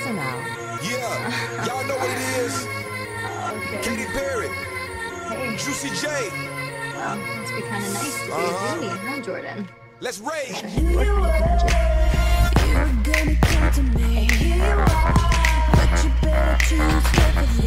closer now. Yeah, y'all know what it is. Okay. Katy Perry, Hey. Juicy J. Well, must be kind of nice to be a genie, huh, Jordan? Let's rage. Work with magic. You were gonna come to me, but you better choose carefully.